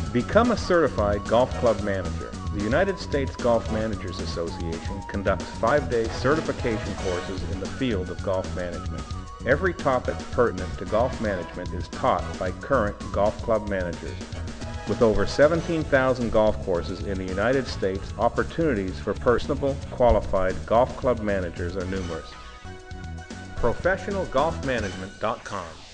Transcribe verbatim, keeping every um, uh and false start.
Become a certified golf club manager. The United States Golf Managers Association conducts five-day certification courses in the field of golf management. Every topic pertinent to golf management is taught by current golf club managers. With over seventeen thousand golf courses in the United States, opportunities for personable, qualified golf club managers are numerous. professional golf management dot com